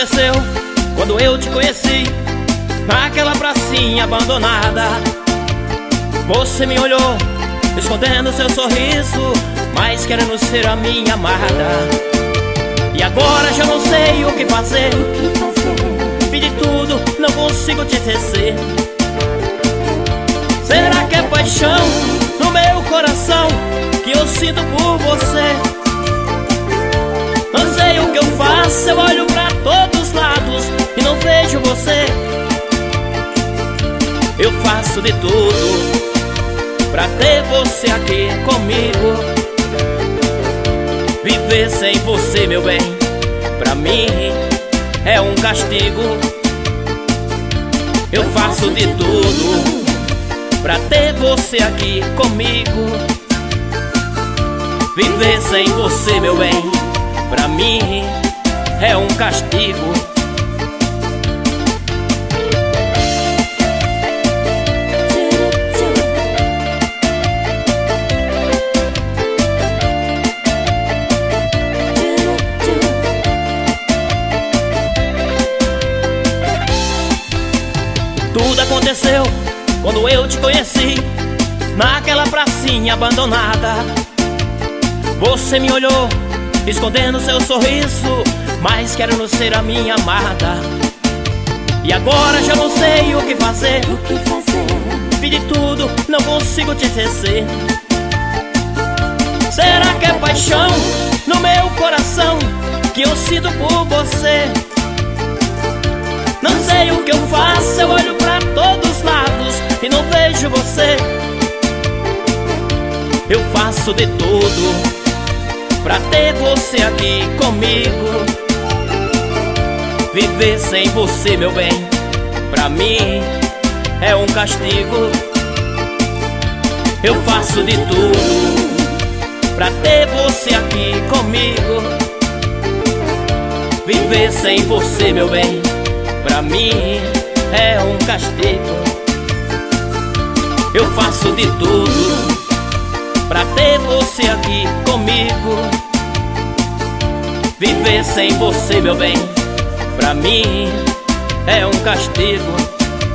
aconteceu quando eu te conheci, naquela pracinha abandonada. Você me olhou, escondendo seu sorriso, mas querendo ser a minha amada. E agora já não sei o que fazer. Fiz de tudo, não consigo te esquecer. Será que é paixão no meu coração que eu sinto por você? Não sei o que eu faço, eu olho pra todos os lados e não vejo você. Eu faço de tudo pra ter você aqui comigo. Viver sem você, meu bem, pra mim é um castigo. Eu faço de tudo pra ter você aqui comigo. Viver sem você, meu bem, pra mim é um castigo. Tudo aconteceu quando eu te conheci, naquela pracinha abandonada. Você me olhou, escondendo seu sorriso, mas querendo ser a minha amada. E agora já não sei o que fazer. Fiz de tudo, não consigo te esquecer. Será que é paixão no meu coração que eu sinto por você? Não sei o que eu faço, eu olho pra todos os lados e não vejo você. Eu faço de tudo pra ter você aqui comigo. Viver sem você, meu bem, pra mim é um castigo. Eu faço de tudo pra ter você aqui comigo. Viver sem você, meu bem, pra mim é um castigo. Eu faço de tudo pra ter você aqui comigo. Viver sem você, meu bem, pra mim é um castigo.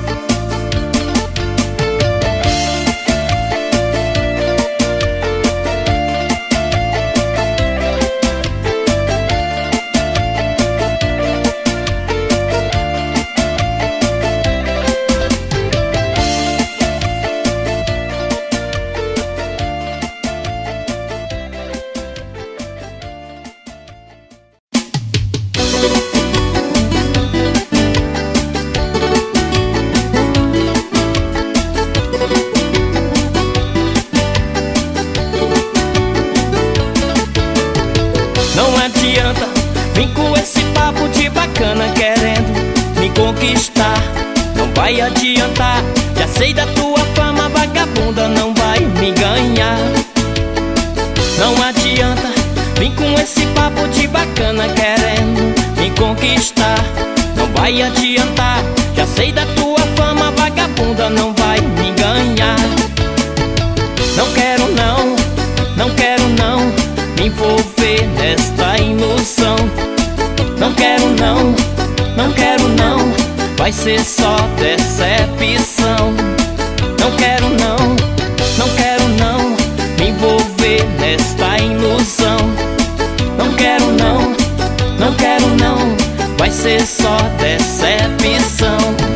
Não adianta vir com esse papo de bacana querendo me conquistar. Não vai adiantar, já sei da tua fama vagabunda, não vai me ganhar. Não adianta vir com esse papo de bacana querendo me conquistar. Não vai adiantar, já sei da tua fama vagabunda, não vai me ganhar. Não quero não, não quero não me envolver nesta ilusão. Não quero não, não quero não, vai ser só decepção. Não quero não, não quero não me envolver nesta ilusão. Não quero não, não quero não, vai ser só decepção.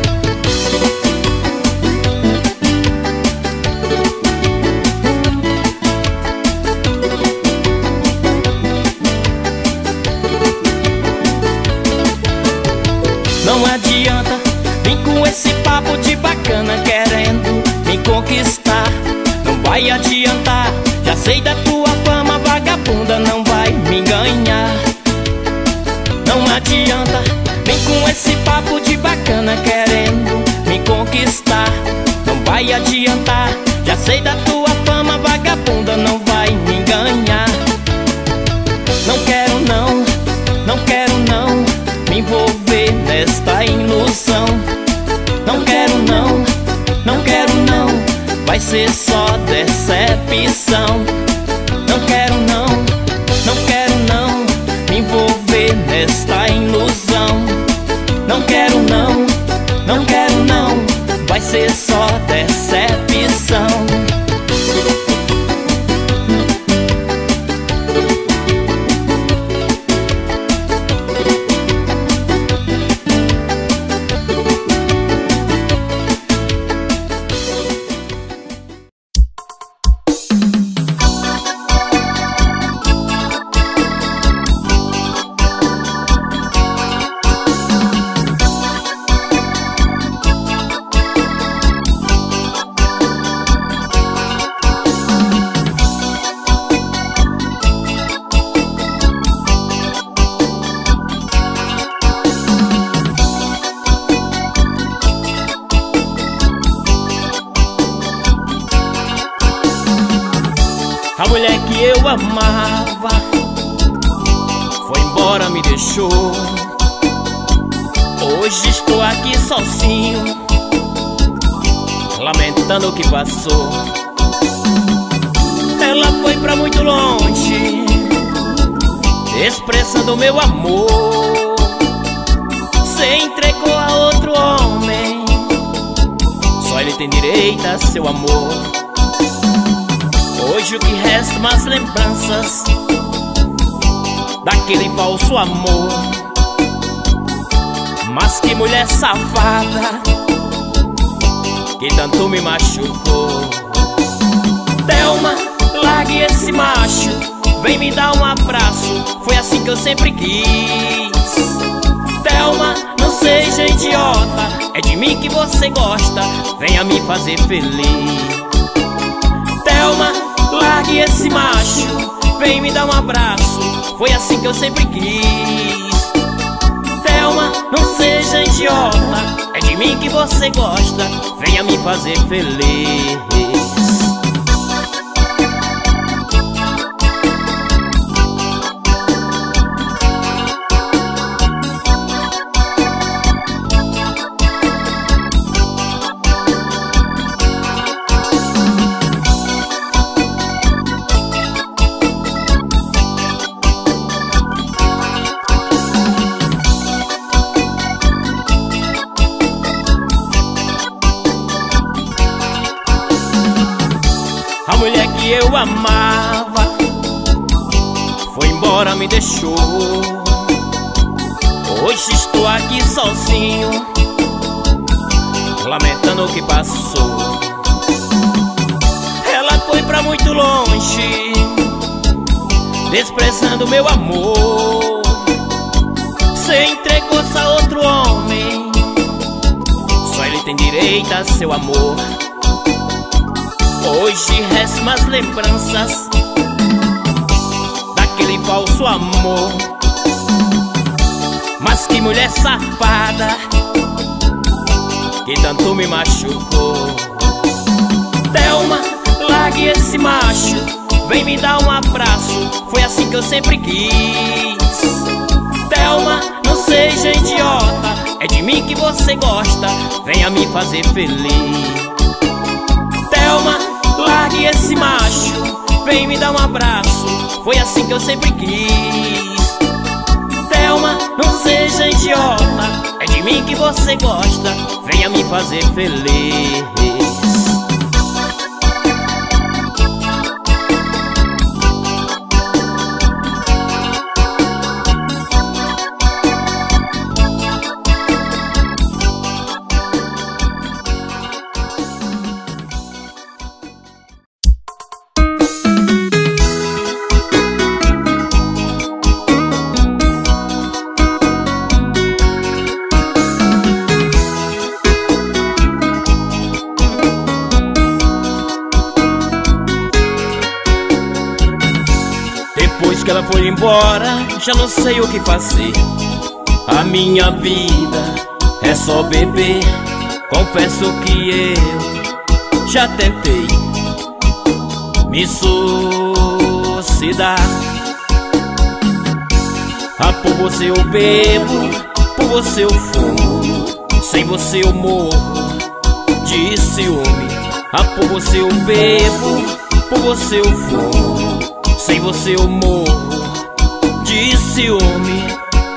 Não adianta vir com esse papo de bacana querendo me conquistar. Não vai adiantar, já sei da tua fama vagabunda, não vai me ganhar. Não adianta vir com esse papo de bacana querendo me conquistar. Não vai adiantar, já sei da tua fama vagabunda, não vai me ganhar. Não quero não, não quero não me envolver nesta ilusão. Não quero não, não quero não, vai ser só decepção. amava foi embora, me deixou. Hoje estou aqui sozinho, lamentando o que passou. Ela foi pra muito longe, expressando meu amor. Se entregou a outro homem, só ele tem direito a seu amor. Hoje o que resta mais lembranças daquele falso amor. Mas que mulher safada, que tanto me machucou. Thelma, largue esse macho, vem me dar um abraço, foi assim que eu sempre quis. Thelma, não seja idiota, é de mim que você gosta, venha me fazer feliz. Thelma, largue esse macho, vem me dar um abraço, foi assim que eu sempre quis. Thelma, não seja idiota, é de mim que você gosta, venha me fazer feliz. A mulher que eu amava foi embora, me deixou. Hoje estou aqui sozinho, lamentando o que passou. Ela foi pra muito longe, desprezando meu amor. Se entregou-se a outro homem, só ele tem direito a seu amor. Hoje restam mais lembranças daquele falso amor. Mas que mulher safada, que tanto me machucou. Thelma, largue esse macho, vem me dar um abraço, foi assim que eu sempre quis. Thelma, não seja idiota, é de mim que você gosta, venha me fazer feliz. Thelma, largue esse macho, vem me dar um abraço, foi assim que eu sempre quis. Thelma, não seja idiota, é de mim que você gosta, venha me fazer feliz. Depois que ela foi embora, já não sei o que fazer. A minha vida é só beber. Confesso que eu já tentei me suicidar. Por você eu bebo, por você eu fumo, sem você eu morro de ciúme. Por você eu bebo, por você eu fumo, sem você eu morro de ciúme.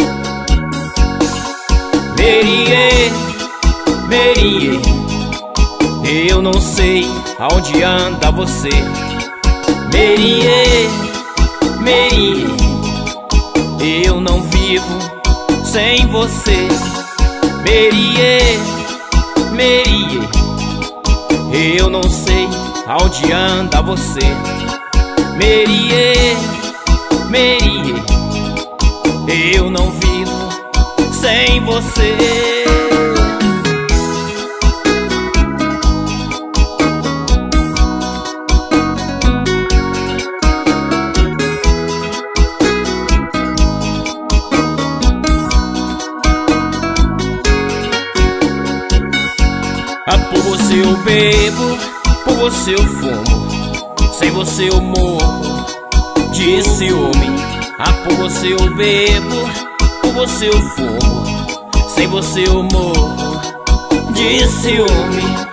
Merie, Merie, eu não sei aonde anda você. Merie, Merie, eu não vivo sem você. Merie, Merie, eu não sei aonde anda você. Merie, Merie, eu não vivo sem você. Por você eu bebo, por você eu fumo, sem você eu morro de ciúme. Ah, por você eu bebo, por você eu fumo, sem você eu morro de ciúme.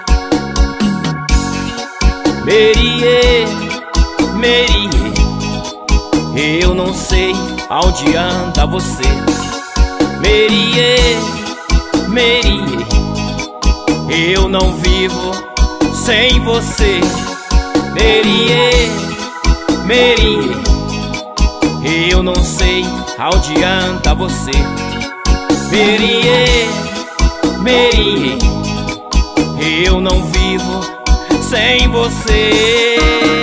Merie, Merie, eu não sei aonde anda você. Merie, Merie, eu não vivo sem você. Merie, Merie, eu não sei aonde anda você. Merie, Merie, eu não vivo sem você.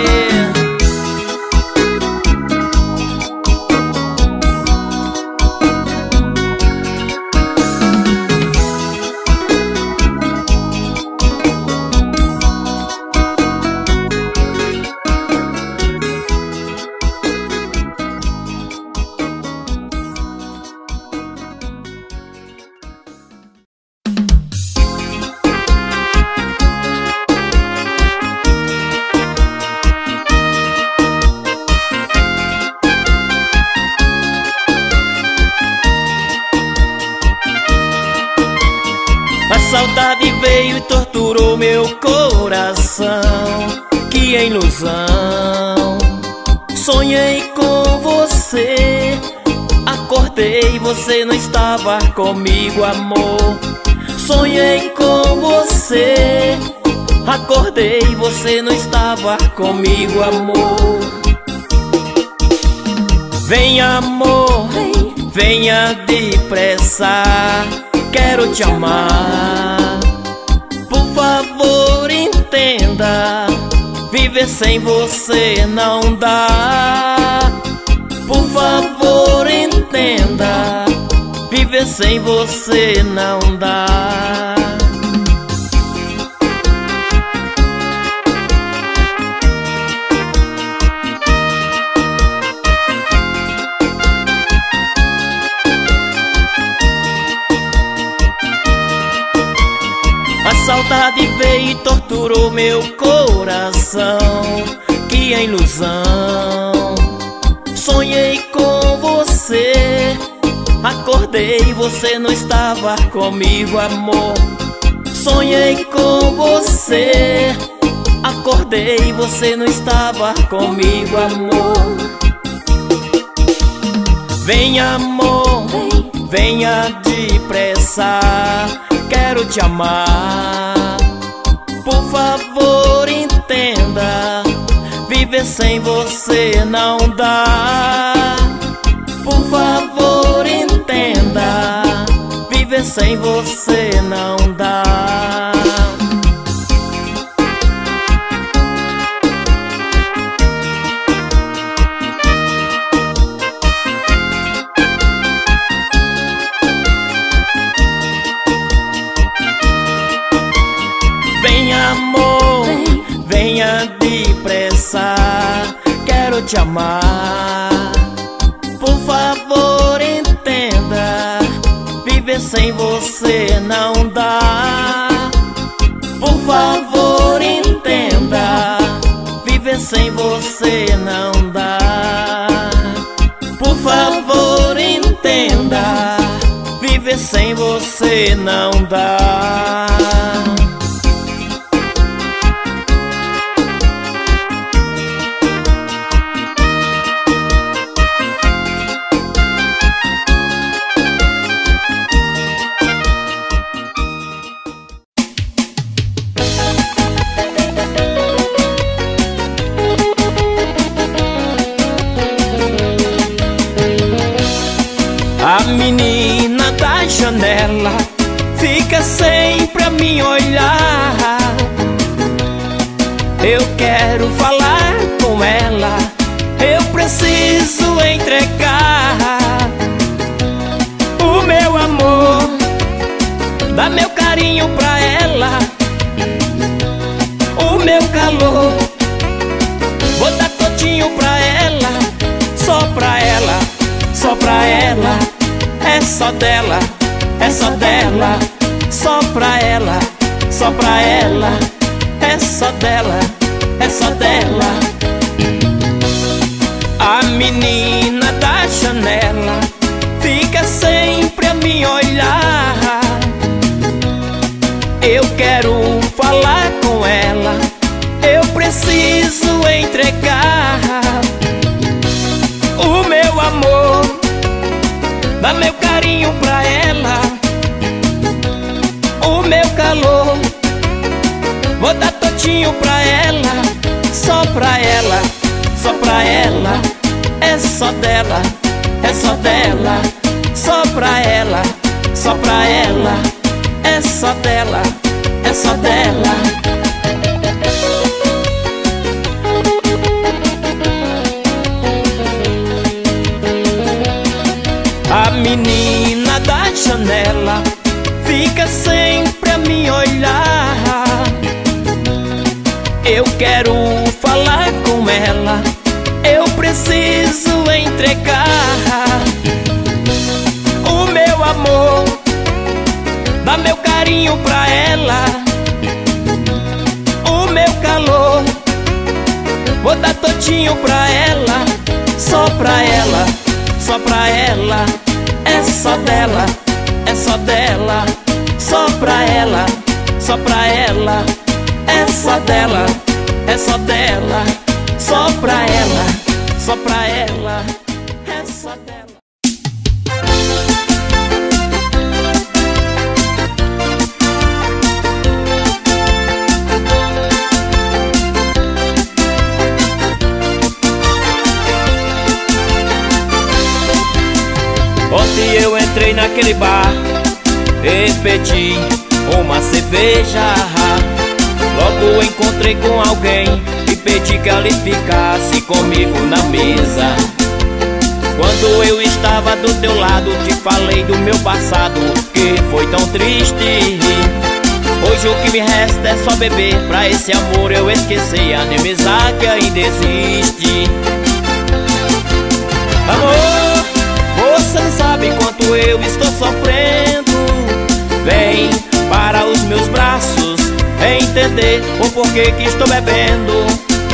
A saudade veio e torturou meu coração. Que ilusão. Sonhei com você, acordei, você não estava comigo, amor. Sonhei com você, acordei, você não estava comigo, amor. Vem, amor, venha depressa, quero te amar. Por favor, entenda, viver sem você não dá. Por favor, entenda, viver sem você não dá. A saudade veio e torturou meu coração. Que ilusão. Sonhei com você, acordei, você não estava comigo, amor. Sonhei com você, acordei, você não estava comigo, amor. Vem, amor, venha depressa, quero te amar. Por favor, entenda, viver sem você não dá. Por favor, entenda, viver sem você não dá. Vem, amor, venha depressa, quero te amar. Por favor, entenda, viver sem você não dá. Por favor, entenda, viver sem você não dá. Por favor, entenda, viver sem você não dá. A menina da janela fica sempre a me olhar. Eu quero falar com ela, eu preciso entregar o meu amor, dar meu carinho pra ela, o meu calor. Vou dar todinho pra ela, só pra ela, só pra ela. É só dela, é só dela, só pra ela, só pra ela. É só dela, é só dela. A menina da janela fica sempre a me olhar. Eu quero falar com ela, eu preciso entregar o meu amor, dar meu carinho pra ela, o meu calor, vou dar todinho pra ela, só pra ela, só pra ela. É só dela, é só dela, só pra ela, só pra ela. É só dela, é só dela. A menina da janela fica sempre a me olhar. Eu quero falar com ela, eu preciso entregar o meu amor, dar meu carinho pra ela, o meu calor, vou dar todinho pra ela, só pra ela, só pra ela. É só dela, é só dela, só pra ela, só pra ela. É só dela, é só dela, só pra ela, só pra ela. É só dela. Ontem eu entrei naquele bar e pedi uma cerveja. Logo encontrei com alguém e pedi que ela ficasse comigo na mesa. Quando eu estava do teu lado, te falei do meu passado, que foi tão triste. Hoje o que me resta é só beber, pra esse amor eu esquecer a inimizade que ainda existe. Amor, você não sabe quanto eu estou sofrendo. Vem para os meus braços entender o porquê que estou bebendo.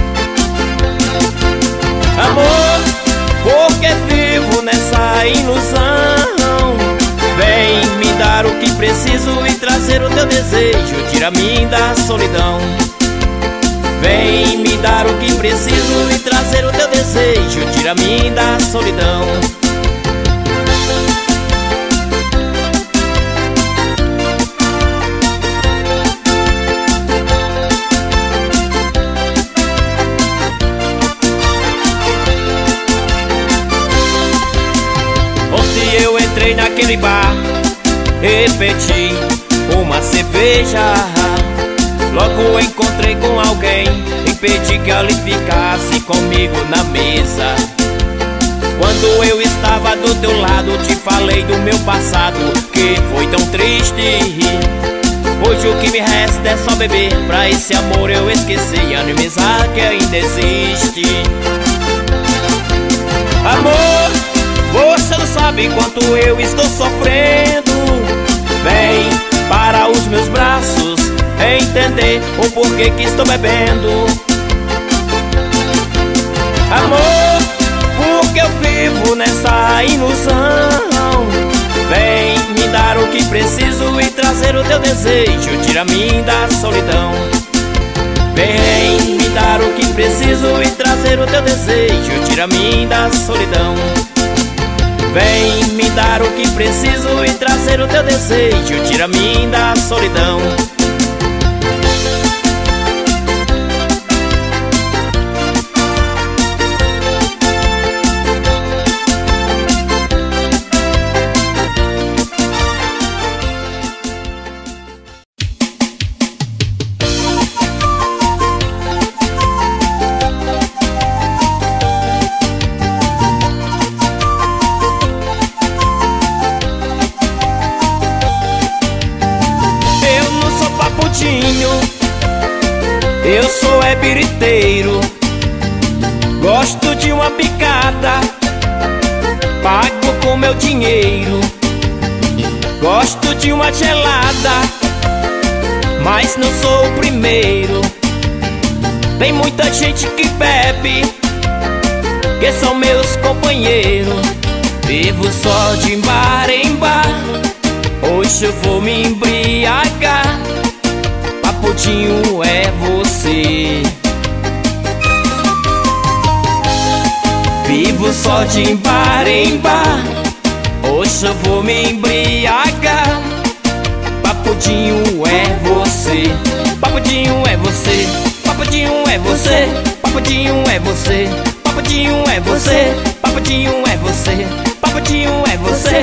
Amor, porque vivo nessa ilusão. Vem me dar o que preciso e trazer o teu desejo, tira-me da solidão. Vem me dar o que preciso e trazer o teu desejo, tira-me da solidão. Entrei naquele bar e pedi uma cerveja. Logo encontrei com alguém e pedi que ela ficasse comigo na mesa. Quando eu estava do teu lado, te falei do meu passado, que foi tão triste. Hoje o que me resta é só beber, pra esse amor eu esqueci a inimizade que ainda existe. Amor, você não sabe quanto eu estou sofrendo. Vem para os meus braços entender o porquê que estou bebendo. Amor, porque eu vivo nessa ilusão. Vem me dar o que preciso e trazer o teu desejo, tira-me da solidão. Vem me dar o que preciso e trazer o teu desejo, tira-me da solidão. Vem me dar o que preciso e trazer o teu desejo, tira-me da solidão. Eu sou biriteiro, gosto de uma picada, pago com meu dinheiro. Gosto de uma gelada, mas não sou o primeiro. Tem muita gente que bebe que são meus companheiros. Vivo só de bar em bar, hoje eu vou me embriagar. Papudinho é você. Vivo só de bar em bar, hoje eu vou me embriagar. Papudinho é você. Papudinho é você. Papudinho é você. Papudinho é você. Papudinho é você. Papudinho é você. Papudinho é você.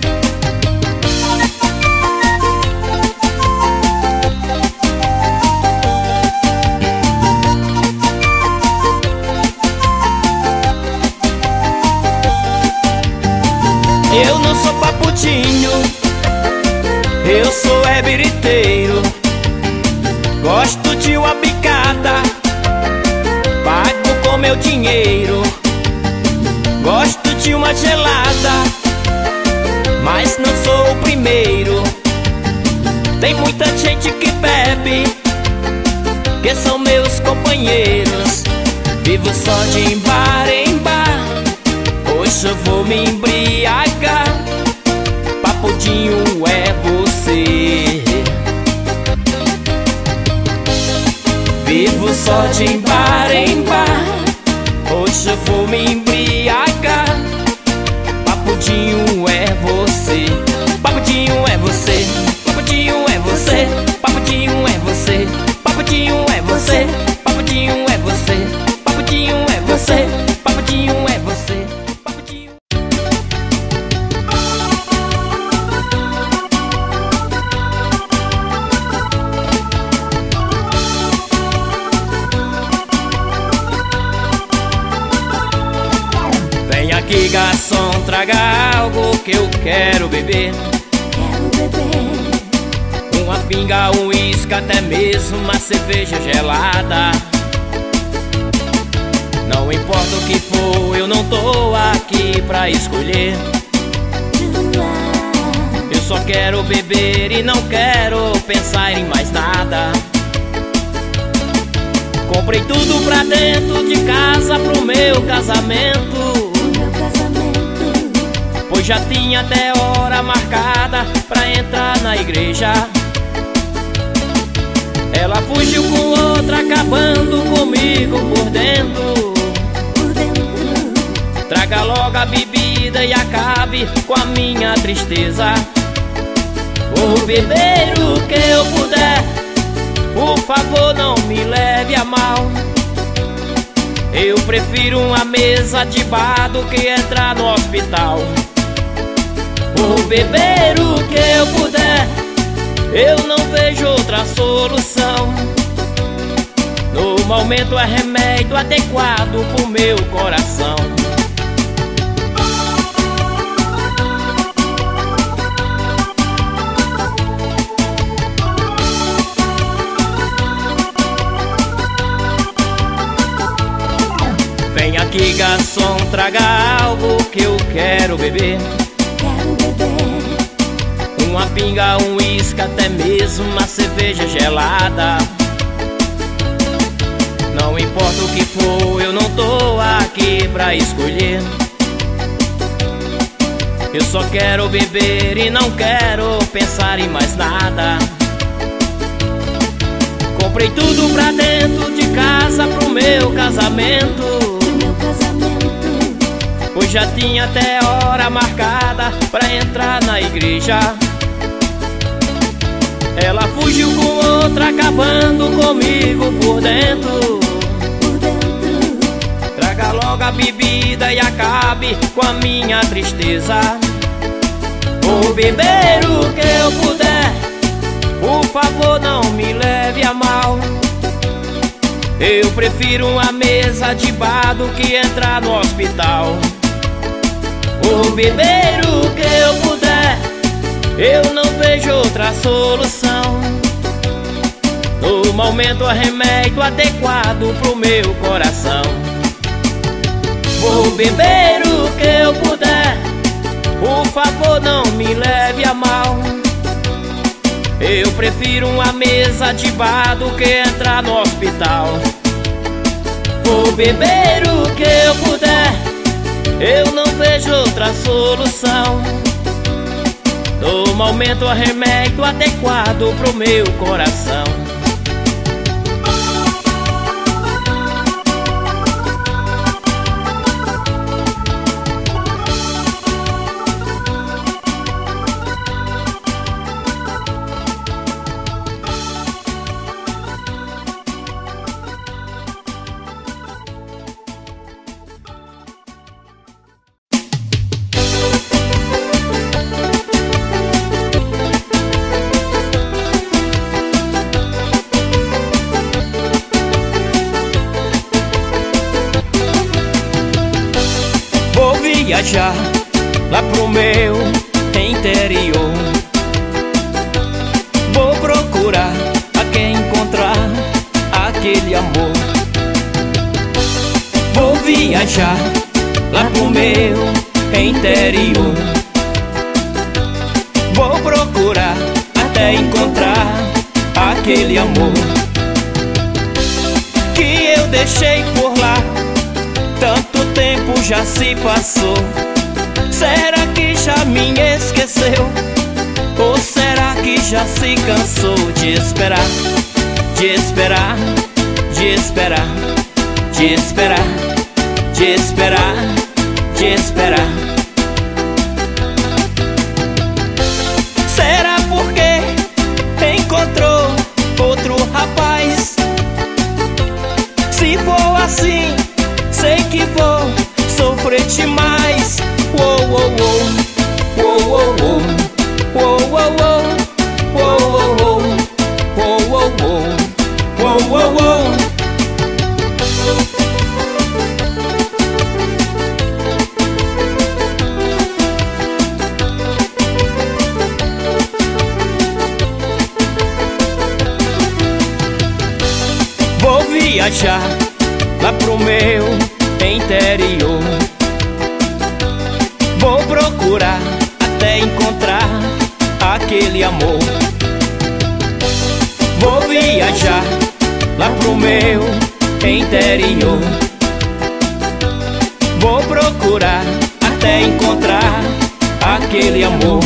Eu não sou papudinho, eu sou biriteiro. Gosto de uma picada, pago com meu dinheiro. Gosto de uma gelada, mas não sou o primeiro. Tem muita gente que bebe, que são meus companheiros. Vivo só de bar em bar, hoje eu vou me embriagar. Papudinho é você. Vivo só de bar em bar, hoje eu vou me embriagar. Papudinho é você. Papudinho é você. Papudinho é você. Papudinho é você. Papudinho é você. Papudinho é você. Papudinho é você. Papudinho é você. Vem aqui, garçom, traga algo que eu quero beber. Quero beber uma pinga, um uísque, até mesmo uma cerveja gelada. Não importa o que for, eu não tô aqui pra escolher. Eu só quero beber e não quero pensar em mais nada. Comprei tudo pra dentro de casa pro meu casamento, pois já tinha até hora marcada pra entrar na igreja. Ela fugiu com outra, acabando comigo por dentro. Traga logo a bebida e acabe com a minha tristeza. Vou beber o que eu puder, por favor não me leve a mal. Eu prefiro uma mesa de bar do que entrar no hospital. Vou beber o que eu puder, eu não vejo outra solução. No momento é remédio adequado pro meu coração. Vem aqui, garçom, traga algo que eu quero beber. Uma pinga, um uísque, até mesmo uma cerveja gelada. Não importa o que for, eu não tô aqui pra escolher. Eu só quero beber e não quero pensar em mais nada. Comprei tudo pra dentro de casa pro meu casamento, pois já tinha até hora marcada pra entrar na igreja. Ela fugiu com outra, acabando comigo por dentro. Traga logo a bebida e acabe com a minha tristeza. Vou beber o que eu puder, por favor não me leve a mal. Eu prefiro uma mesa de bar do que entrar no hospital. Vou beber o que eu puder, eu não vejo outra solução. No momento é remédio adequado pro meu coração. Vou beber o que eu puder, por favor não me leve a mal. Eu prefiro uma mesa de bar do que entrar no hospital. Vou beber o que eu puder, eu não vejo outra solução. Normalmente o remédio adequado pro meu coração. Viajar lá pro meu interior, vou procurar a quem encontrar aquele amor. Vou viajar lá pro meu interior, vou procurar até encontrar aquele amor que eu deixei por lá. Tanto tempo já se passou, será que já me esqueceu? Ou será que já se cansou de esperar? De esperar, de esperar, de esperar, de esperar, de esperar. Será porque encontrou outro rapaz? Se for assim, sei que vou sofrer demais. Uou, uou, uou, uou, uou, uou, uou, uou, uou, uou, uou, uou, uou. Vou viajar lá pro meu interior, vou procurar até encontrar aquele amor. Vou viajar lá pro meu interior, vou procurar até encontrar aquele amor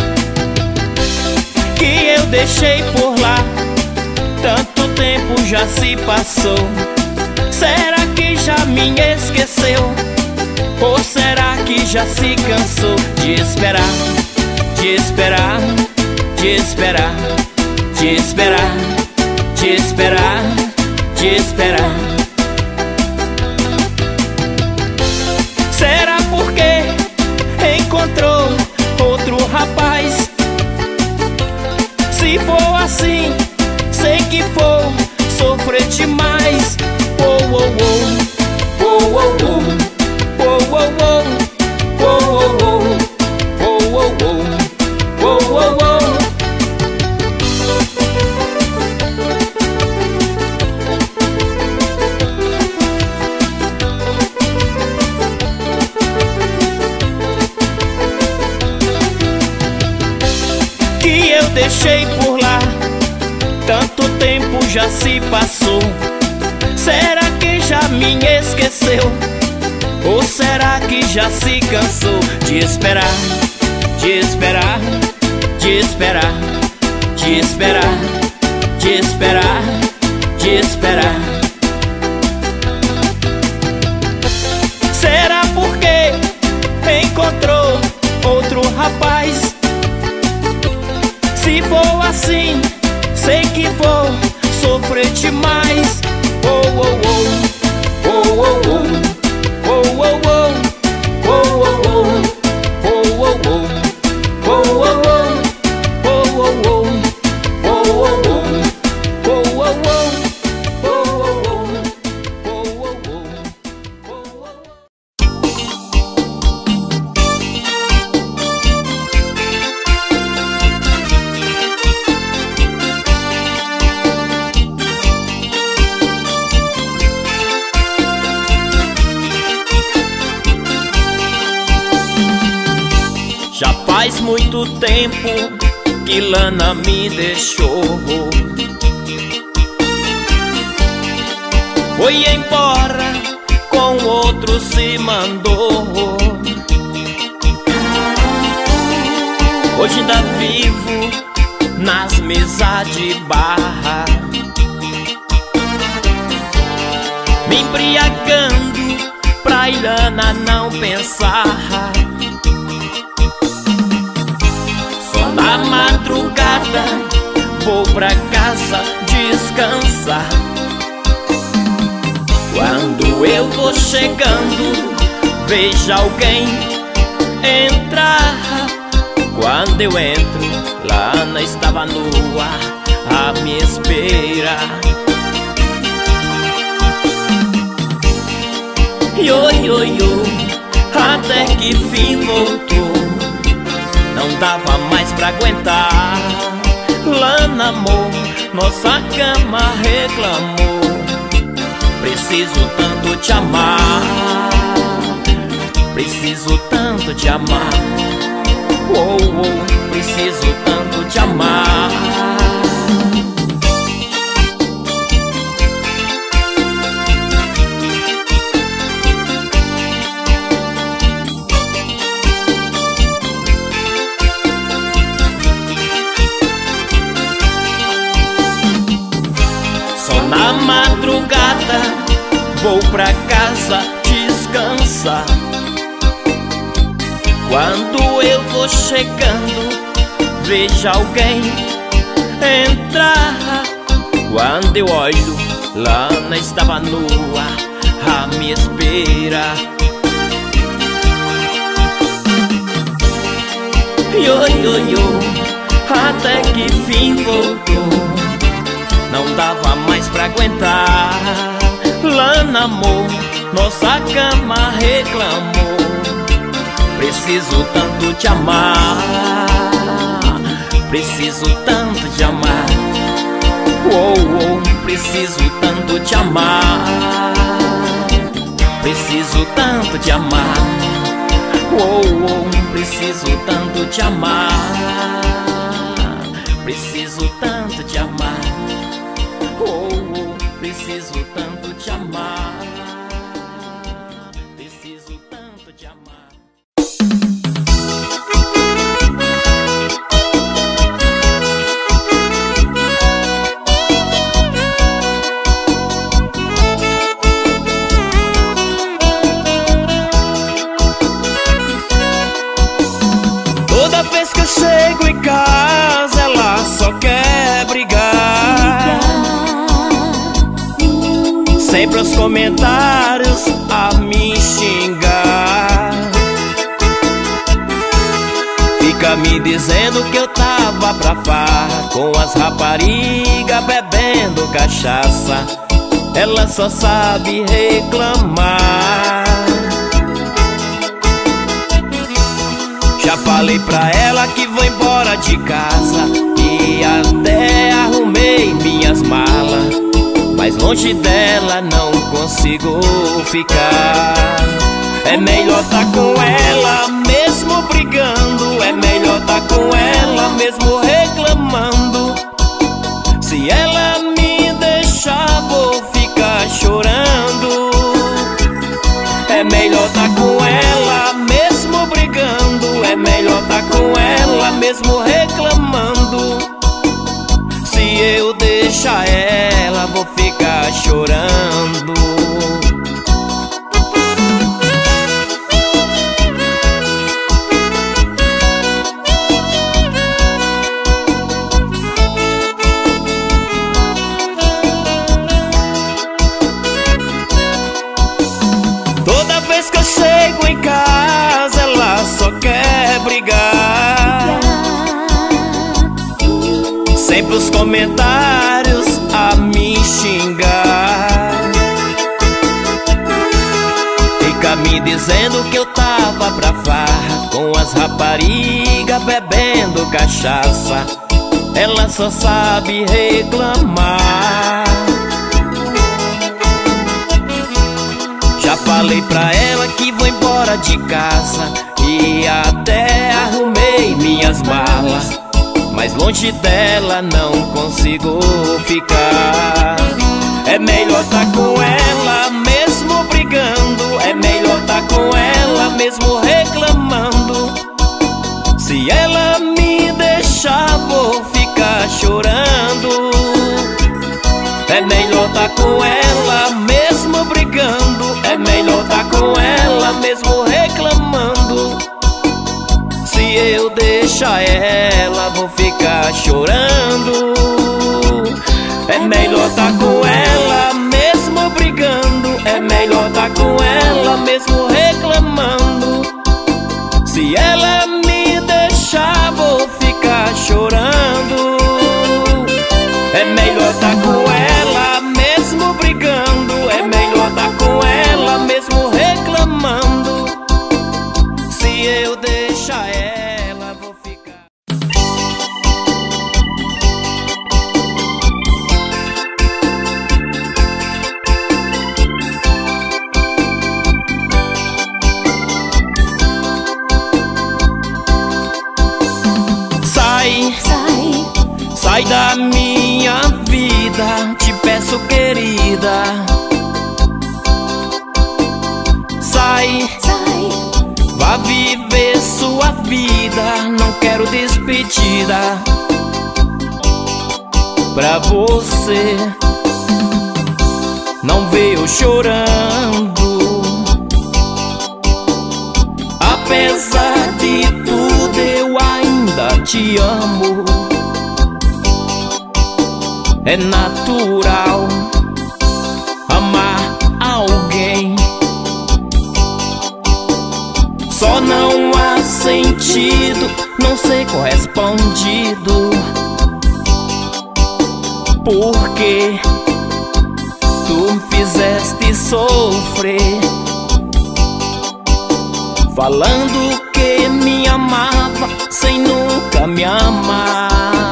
que eu deixei por lá. Tanto tempo já se passou, será que já me esqueceu? Ou será que já se cansou de esperar? De esperar, de esperar, de esperar, de esperar, de esperar. Será porque encontrou outro rapaz? Se for assim, sei que vou sofrer demais. Uou, uou, uou, uou, uou, uou, uou, uou, uou, uou, uou, uou, uou. Que eu deixei por lá, tanto tempo já se passou, será que já me esqueceu? Ou será que já se cansou de esperar? De esperar, de esperar, de esperar, de esperar, de esperar. Será porque encontrou outro rapaz? Se for assim, sei que vou sofrer demais. Oh, oh, oh, oh, oh, oh. Oh, oh, oh, oh, oh, oh, oh, oh, oh, oh, oh, oh. Já faz muito tempo que Lana me deixou. Foi embora com com outro se mandou. Hoje ainda vivo nas mesas de barra, me embriagando pra Ilhana não pensar. Só na madrugada vou pra casa descansar. Quando eu vou chegando, vejo alguém entrar. Quando eu entro, Lana estava nua a me esperar. Ioiô, até que fim voltou, não dava mais pra aguentar. Lana, amor, nossa cama reclamou. Preciso tanto te amar, preciso tanto te amar. Oh, oh, preciso tanto te amar. Só na madrugada vou pra casa descansar. Quando eu vou chegando, vejo alguém entrar. Quando eu olho, Lana estava nua a me esperar. Ioiô, até que fim voltou, não dava mais pra aguentar. Lana, amor, nossa cama reclamou. Preciso tanto te amar, preciso tanto te amar. Oh, oh, preciso tanto te amar, preciso tanto te amar. Oh, oh, preciso tanto te amar, preciso tanto te amar. Oh, oh, preciso tanto te amar, preciso tanto te amar. Toda vez que eu chego em casa, ela só quer brigar. Sempre os comentários a me xingar. Fica me dizendo que eu tava pra farra com as raparigas bebendo cachaça. Ela só sabe reclamar. Já falei pra ela que vou embora de casa e até arrumei minhas malas, mas longe dela não consigo ficar. É melhor tá com ela mesmo brigando, é melhor tá com ela mesmo reclamando. Se ela me deixar, vou ficar chorando. É melhor tá com ela mesmo brigando, é melhor tá com ela mesmo reclamando. Se eu deixar ela, vou ficar chorando. Toda vez que eu chego em casa, ela só quer brigar. Sempre os comentários a me xingar. Fica me dizendo que eu tava pra farra com as raparigas bebendo cachaça. Ela só sabe reclamar. Já falei pra ela que vou embora de casa e até arrumei minhas malas, mas longe dela não consigo ficar. É melhor tá com ela mesmo brigando, brigando, é melhor tá com ela mesmo reclamando. Se ela me deixar, vou ficar chorando. É melhor tá com ela mesmo brigando, é melhor tá com ela mesmo reclamando. Se eu deixar ela, vou ficar chorando. É melhor tá com ela mesmo brigando, é melhor tá com ela mesmo reclamando. Se ela me deixar, vou ficar chorando. É melhor tá com ela mesmo brigando, é melhor tá com ela mesmo reclamando. Se eu deixar ela, vou ficar. Sai da minha vida, te peço querida. Sai, vá viver sua vida, não quero despedida. Pra você não ver eu chorando. Apesar de tudo, eu ainda te amo. É natural amar alguém, só não há sentido não ser correspondido. Porque tu me fizeste sofrer, falando que me amava sem nunca me amar.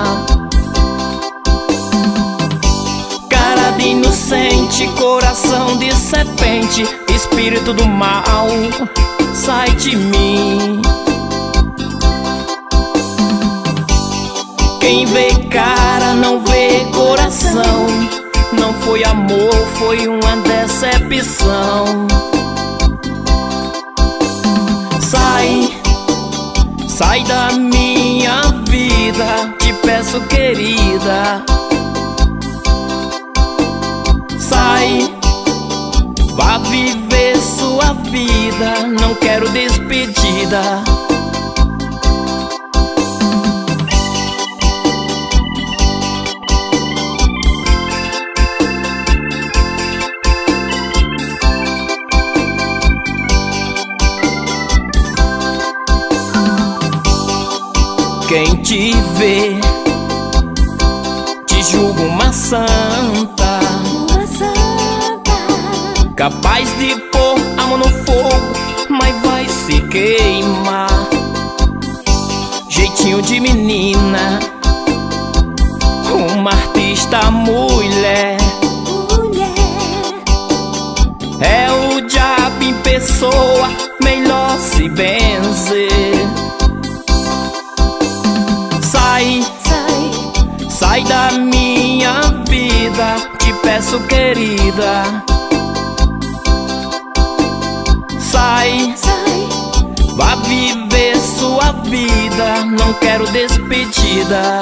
De inocente, coração de serpente, espírito do mal, sai de mim. Quem vê cara não vê coração. Não foi amor, foi uma decepção. Sai da minha vida, te peço querida. Sai, vá viver sua vida, não quero despedida. Quem te vê, te julga uma santa, capaz de pôr a mão no fogo, mas vai se queimar. Jeitinho de menina, uma artista mulher. É o diabo em pessoa, melhor se benzer. Sai da minha vida, te peço querida. Sai, vá viver sua vida, não quero despedida.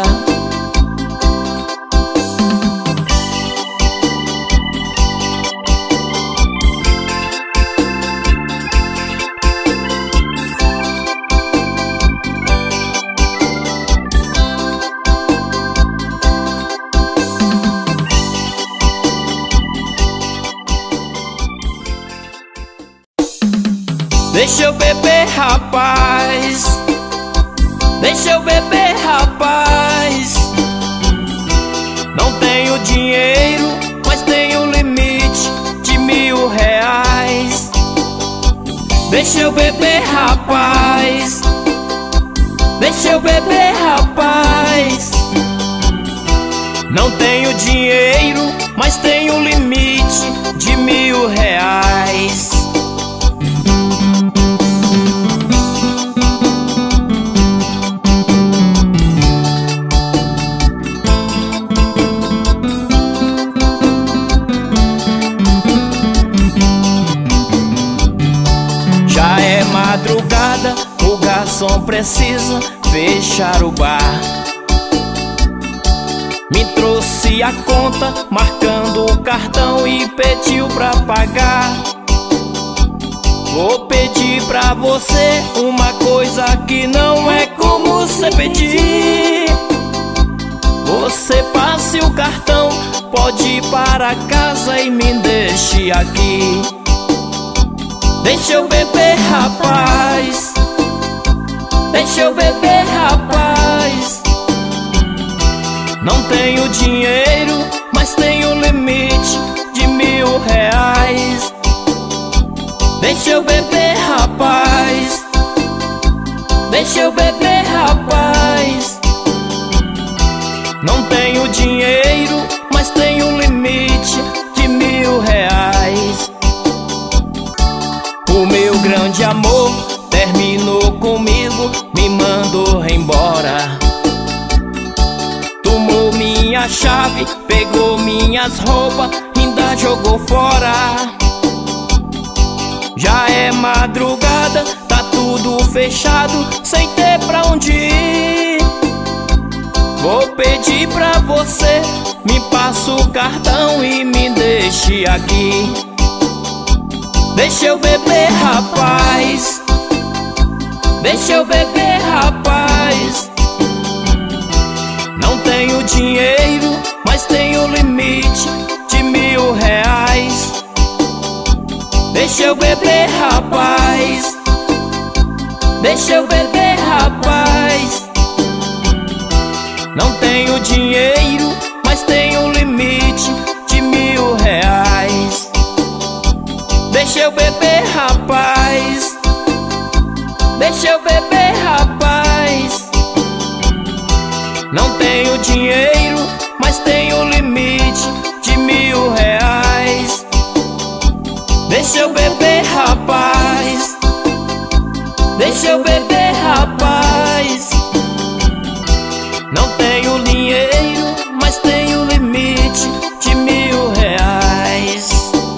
Deixa eu beber, rapaz. Deixa eu beber, rapaz. Não tenho dinheiro, mas tenho limite de R$1000. Deixa eu beber, rapaz. Deixa eu beber, rapaz. Não tenho dinheiro, mas tenho limite de R$1000. garçom precisa fechar o bar. Me trouxe a conta, marcando o cartão e pediu pra pagar. Vou pedir pra você uma coisa que não é como você pedir. Você passe o cartão, pode ir para casa e me deixe aqui. Deixa eu beber, rapaz. Deixa eu beber, rapaz. Não tenho dinheiro, mas tenho limite de R$1000. Deixa eu beber, rapaz. Deixa eu beber, rapaz. Não tenho dinheiro, mas tenho limite de R$1000. O meu grande amor terminou comigo, me mandou embora. Tomou minha chave, pegou minhas roupas, ainda jogou fora. Já é madrugada, tá tudo fechado, sem ter pra onde ir. Vou pedir pra você, me passa o cartão e me deixe aqui. Deixa eu beber, rapaz. Deixa eu beber, rapaz. Não tenho dinheiro, mas tenho limite de R$1000. Deixa eu beber, rapaz. Deixa eu beber, rapaz. Não tenho dinheiro, mas tenho limite de R$1000. Deixa eu beber, rapaz. Deixa eu beber, rapaz. Não tenho dinheiro, mas tenho limite de R$1000. Deixa eu beber, rapaz. Deixa eu beber, rapaz. Não tenho dinheiro, mas tenho limite de R$1000.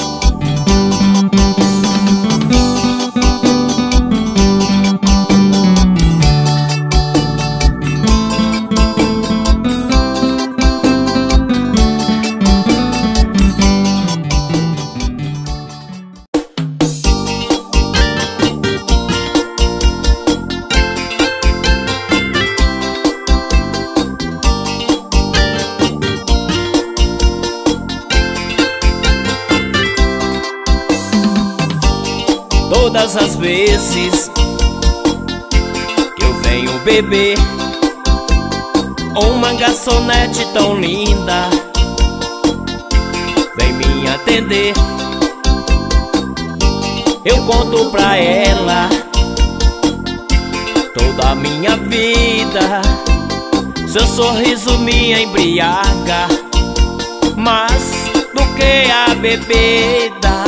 Todas as vezes que eu venho beber, uma garçonete tão linda vem me atender. Eu conto pra ela toda a minha vida, seu sorriso me embriaga mais do que a bebida.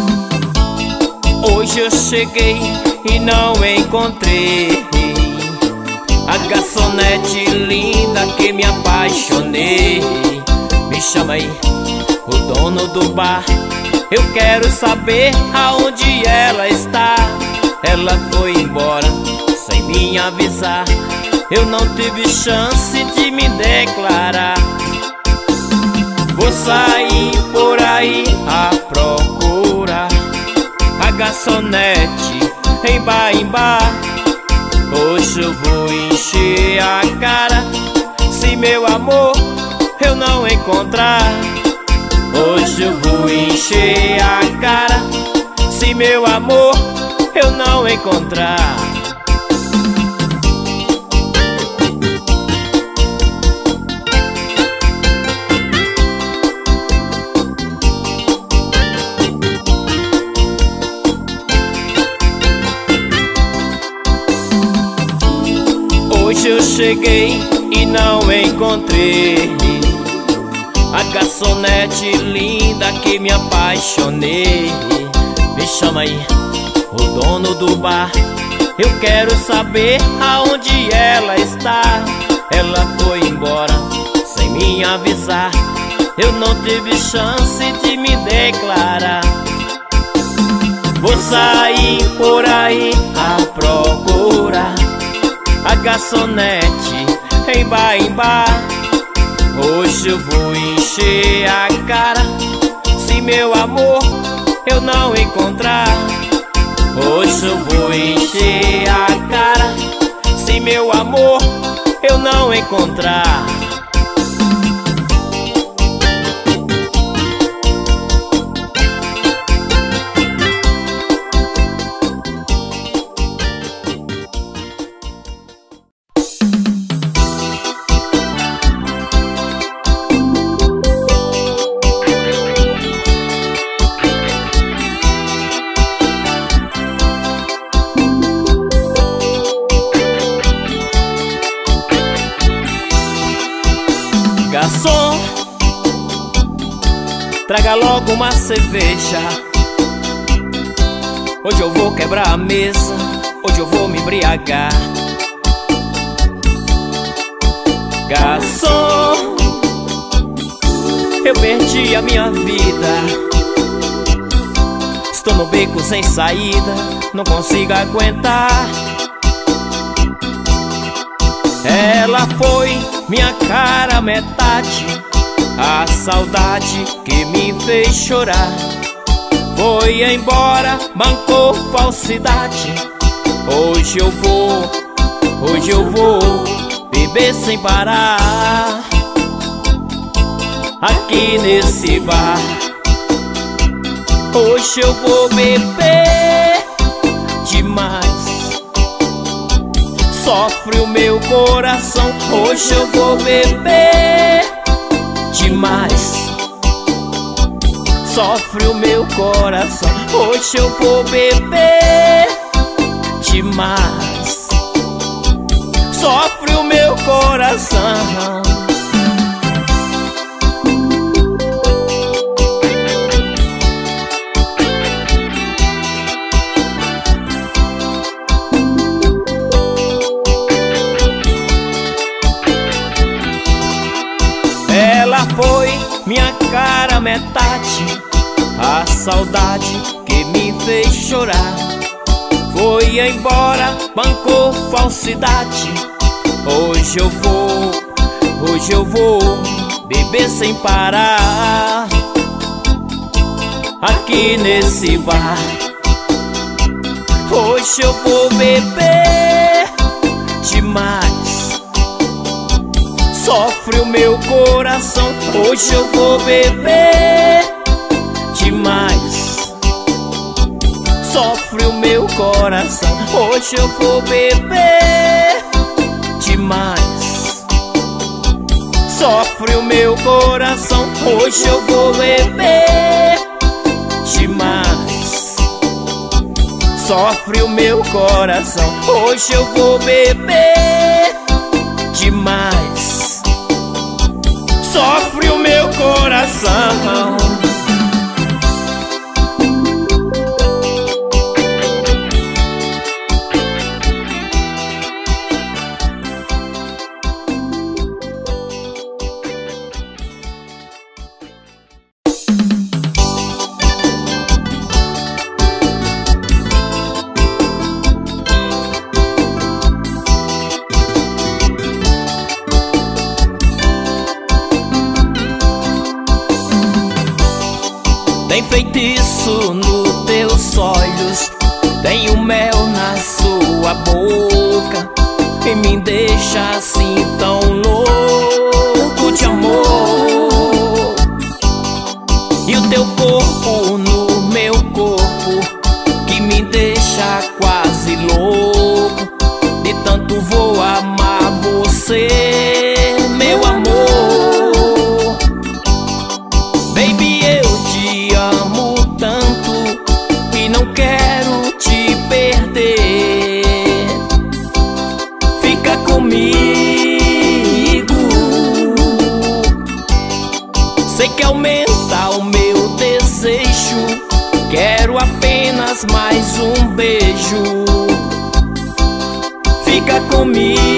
Hoje eu cheguei e não encontrei a garçonete linda que me apaixonei. Me chama aí, o dono do bar. Eu quero saber aonde ela está. Ela foi embora sem me avisar. Eu não tive chance de me declarar. Vou sair por aí à procura a garçonete em bar. Hoje eu vou encher a cara, se meu amor eu não encontrar. Hoje eu vou encher a cara, se meu amor eu não encontrar. Hoje eu cheguei e não encontrei a garçonete linda que me apaixonei. Me chama aí, o dono do bar. Eu quero saber aonde ela está. Ela foi embora sem me avisar. Eu não tive chance de me declarar. Vou sair por aí à procura garçonete em bar em bar. Hoje eu vou encher a cara se meu amor eu não encontrar. Hoje eu vou encher a cara se meu amor eu não encontrar. Garçom, traga logo uma cerveja. Hoje eu vou quebrar a mesa, hoje eu vou me embriagar. Garçom, eu perdi a minha vida. Estou no beco sem saída, não consigo aguentar. Ela foi minha cara metade, a saudade que me fez chorar. Foi embora, bancou falsidade. Hoje eu vou beber sem parar. Aqui nesse bar, hoje eu vou beber demais. Sofre o meu coração, hoje eu vou beber demais. Sofre o meu coração, hoje eu vou beber demais. Sofre o meu coração. Ela foi minha cara metade, a saudade que me fez chorar. Foi embora, bancou falsidade. Hoje eu vou beber sem parar. Aqui nesse bar, hoje eu vou beber demais. Sofre o meu coração, hoje eu vou beber demais. Sofre o meu coração, hoje eu vou beber demais. Sofre o meu coração, hoje eu vou beber demais. Sofre o meu coração, hoje eu vou beber demais. Sofre o meu coração. Tem feitiço nos teus olhos, tem o mel na sua boca, e me deixa assim tão louco de amor. E o teu corpo no meu corpo, que me deixa quase louco. De tanto vou amar você, meu amor. Baby, eu te amo tanto que não quero te perder. Fica comigo. Sei que aumenta o meu desejo, quero apenas mais um beijo. Fica comigo.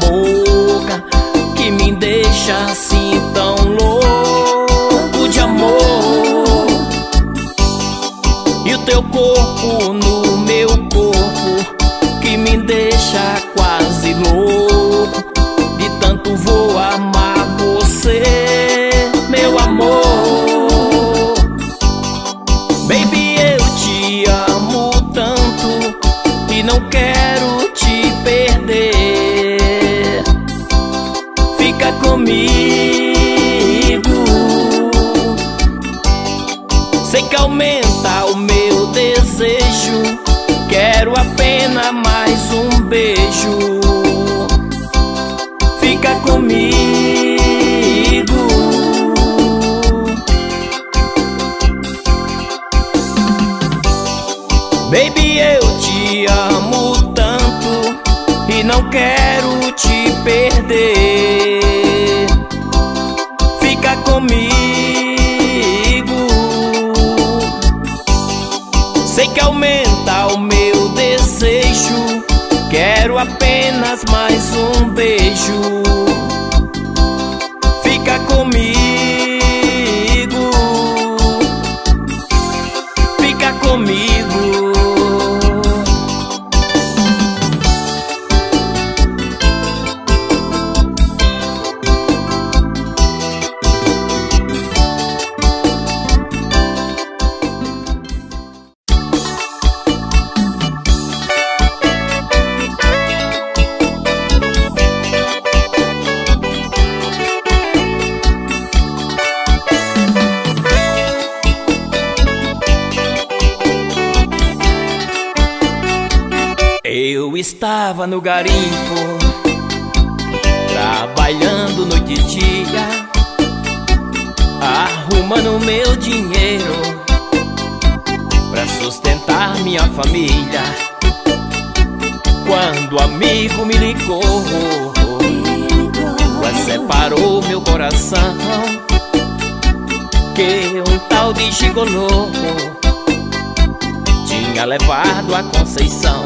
boca que me deixa assim tão louco de amor. E o teu corpo no meu corpo que me deixa quase louco. De tanto vou amar você, meu amor. Baby, eu te amo tanto e não quero te perder. Fica comigo. Sei que aumenta o meu desejo. Quero apenas mais um beijo. Fica comigo. Baby, eu te amo tanto e não quero te perder. Fica comigo. Sei que aumenta o meu desejo. Quero apenas mais um beijo. Fica comigo. Fica comigo. Eu estava no garimpo, trabalhando noite e dia, arrumando meu dinheiro pra sustentar minha família. Quando o amigo me ligou, separou meu coração, que um tal de gigolô tinha levado a Conceição.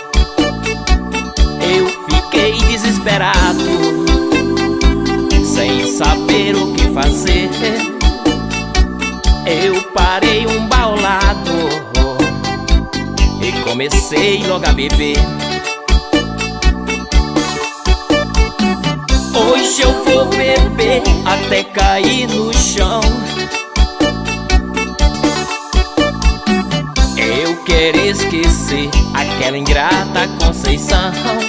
Eu fiquei desesperado, sem saber o que fazer. Eu parei um baulado e comecei logo a beber. Hoje eu vou beber até cair no chão. Eu quero esquecer aquela ingrata Conceição.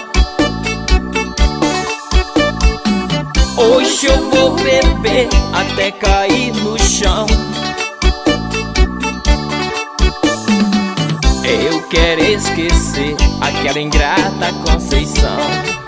Hoje eu vou beber até cair no chão. Eu quero esquecer aquela ingrata Conceição.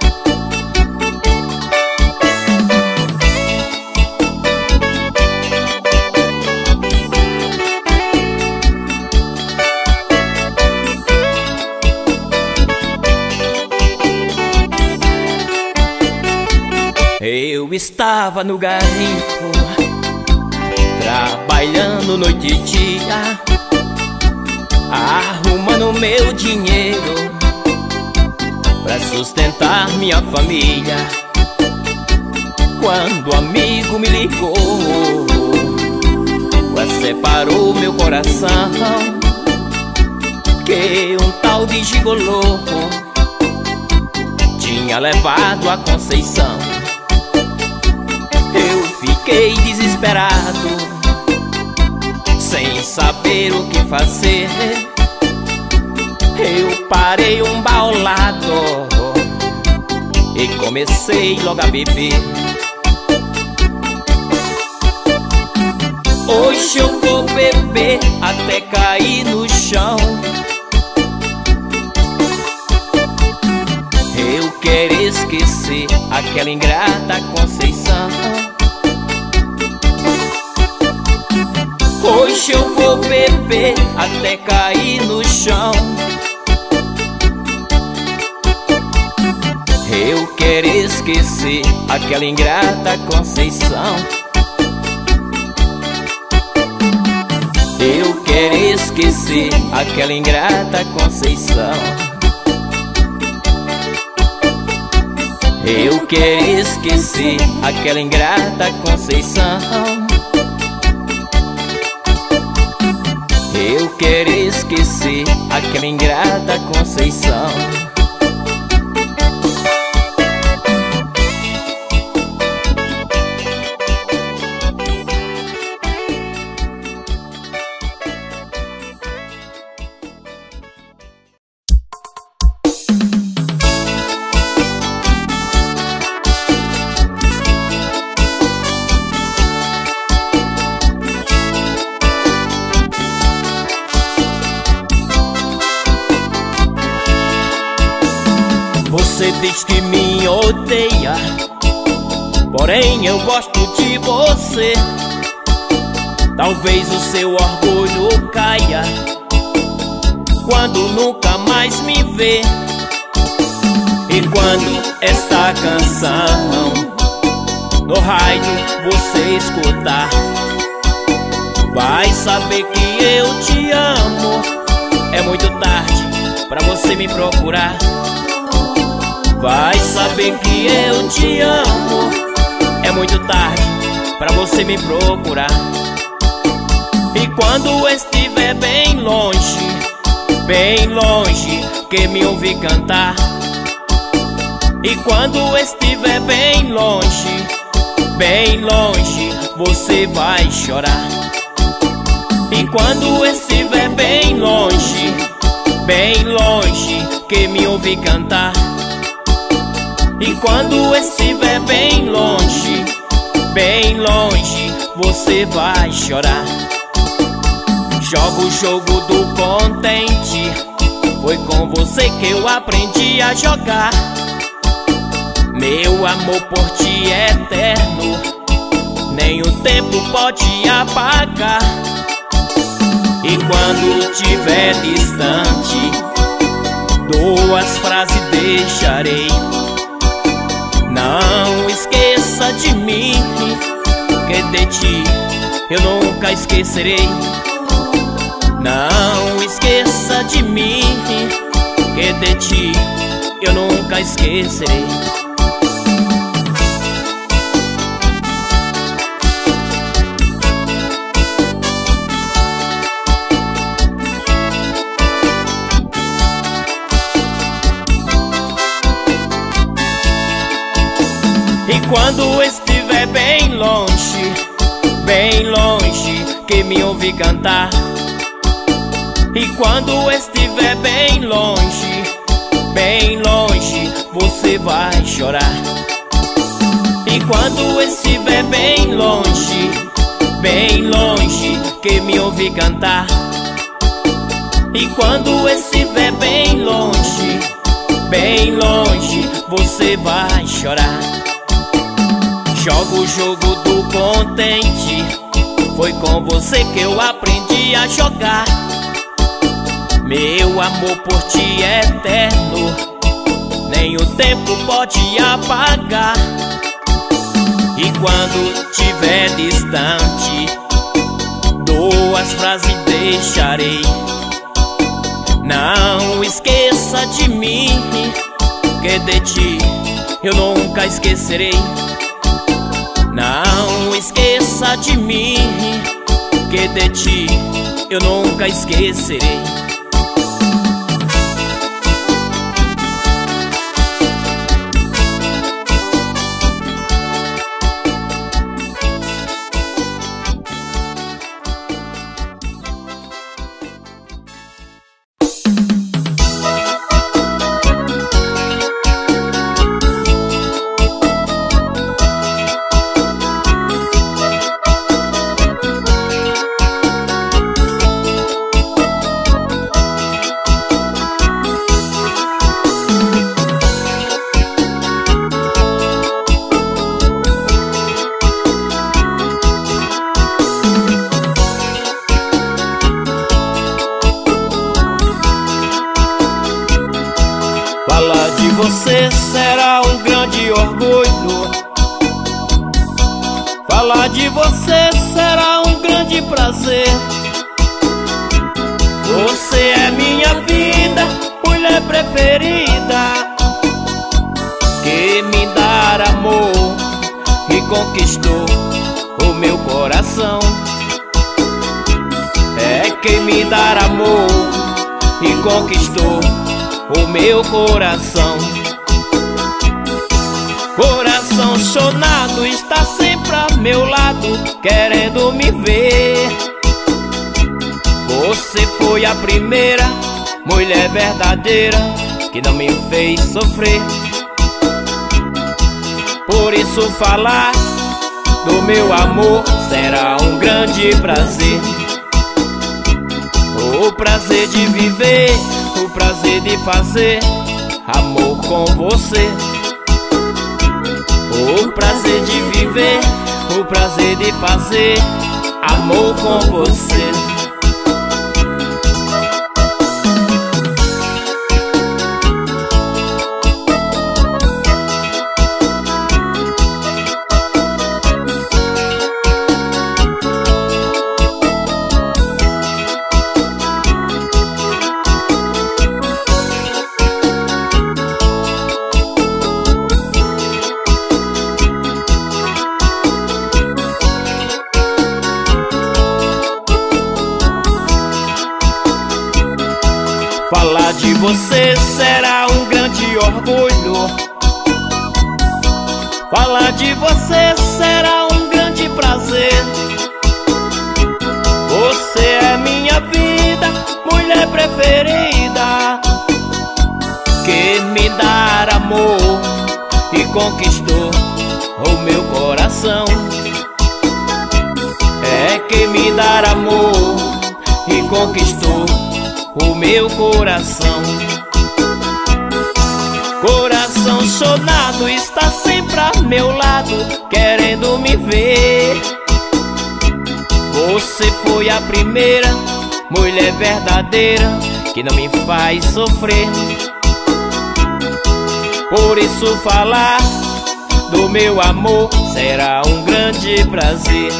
Eu estava no garimpo, trabalhando noite e dia, arrumando meu dinheiro pra sustentar minha família. Quando o amigo me ligou, separou meu coração, que um tal de gigolô tinha levado a Conceição. Eu fiquei desesperado, sem saber o que fazer. Eu parei um baulado e comecei logo a beber. Hoje eu vou beber até cair no chão. Eu quero esquecer aquela ingrata Conceição. Hoje eu vou beber até cair no chão. Eu quero esquecer aquela ingrata Conceição. Eu quero esquecer aquela ingrata Conceição. Eu quero esquecer aquela ingrata Conceição. Eu quero esquecer aquela ingrata Conceição. Você diz que me odeia, porém eu gosto de você. Talvez o seu orgulho caia quando nunca mais me vê. E quando esta canção no rádio você escutar, vai saber que eu te amo. É muito tarde pra você me procurar. Vai saber que eu te amo. É muito tarde pra você me procurar. E quando estiver bem longe, que me ouvir cantar. E quando estiver bem longe, você vai chorar. E quando estiver bem longe, que me ouvir cantar. E quando estiver bem longe, você vai chorar. Joga o jogo do contente, foi com você que eu aprendi a jogar. Meu amor por ti é eterno, nem o tempo pode apagar. E quando tiver distante, duas frases deixarei. Não esqueça de mim, que de ti eu nunca esquecerei. Não esqueça de mim, que de ti eu nunca esquecerei. E quando estiver bem longe, que me ouvir cantar. E quando estiver bem longe, você vai chorar. E quando estiver bem longe, que me ouvir cantar. E quando estiver bem longe, você vai chorar. Joga o jogo do contente, foi com você que eu aprendi a jogar. Meu amor por ti é eterno, nem o tempo pode apagar. E quando tiver distante, duas frases deixarei. Não esqueça de mim, que de ti eu nunca esquecerei. Não esqueça de mim, que de ti eu nunca esquecerei. Falar de você será um grande orgulho. Falar de você será um grande prazer. Você é minha vida, mulher preferida, que me conquistou o meu coração. É quem me dá amor e conquistou o meu coração. Coração chonado está sempre ao meu lado, querendo me ver. Você foi a primeira mulher verdadeira que não me fez sofrer. Por isso falar do meu amor será um grande prazer. O prazer de viver, o prazer de fazer amor com você. O prazer de viver, o prazer de fazer amor com você. Falar de você será um grande orgulho. Falar de você será um grande prazer. Você é minha vida, mulher preferida, que me dá amor e conquistou o meu coração. É que me dá amor e conquistou o meu coração. Coração chonado está sempre ao meu lado, querendo me ver. Você foi a primeira mulher verdadeira que não me faz sofrer. Por isso falar do meu amor será um grande prazer.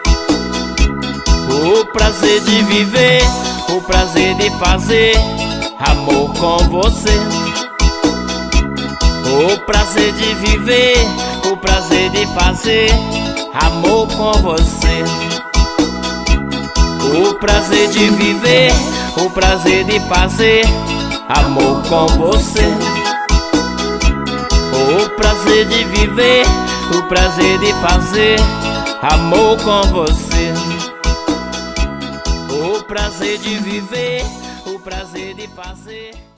O prazer de viver, o prazer de fazer amor com você. O prazer de viver, o prazer de fazer amor com você. O prazer de viver, o prazer de fazer amor com você. O prazer de viver, o prazer de fazer amor com você. O prazer de viver, o prazer de fazer